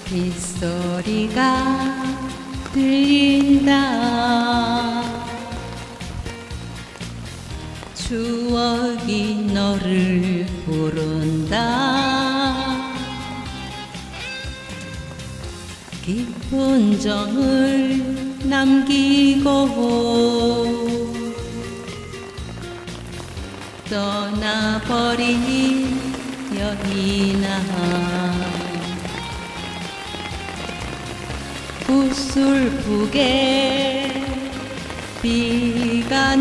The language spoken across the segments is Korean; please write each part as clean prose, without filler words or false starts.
빗소리가 들린다. 추억이 너를 부른다. 깊은 정을 남기고 떠나버린 여인아, 구슬프게 비가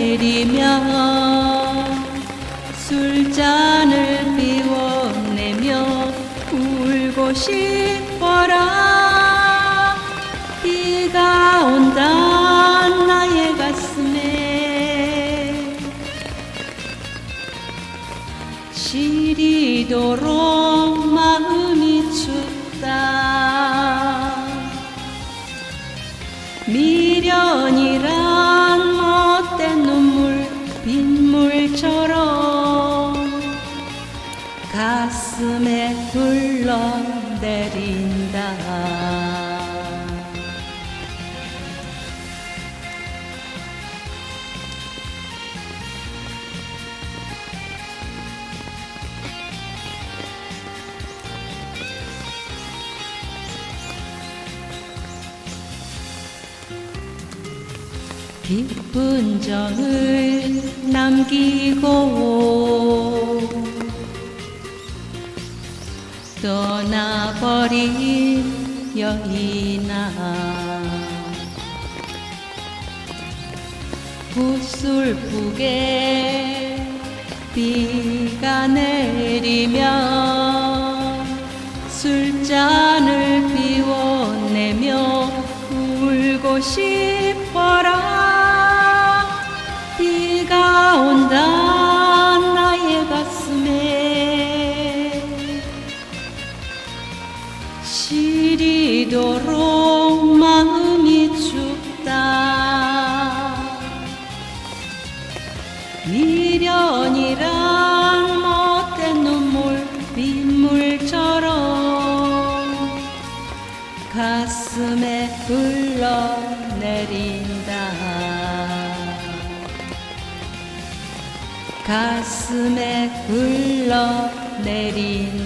내리면 술잔을 비워내며 울고 싶어라. 비가 온다 나의 가슴에 시리도록 마음이 춥다. 미련이란 못된 눈물 빗물처럼 가슴에 흘러내린다. 깊은 정을 남기고 떠나버린 여인아, 구슬프게 비가 내리면 술잔을 비워내며 울고 싶어라. 비가 온다 나의 가슴에 시리도록 마음이 춥다. 미련이란 못된 눈물 빗물처럼 가슴에 흘러내린다. 가슴에 흘러내린다.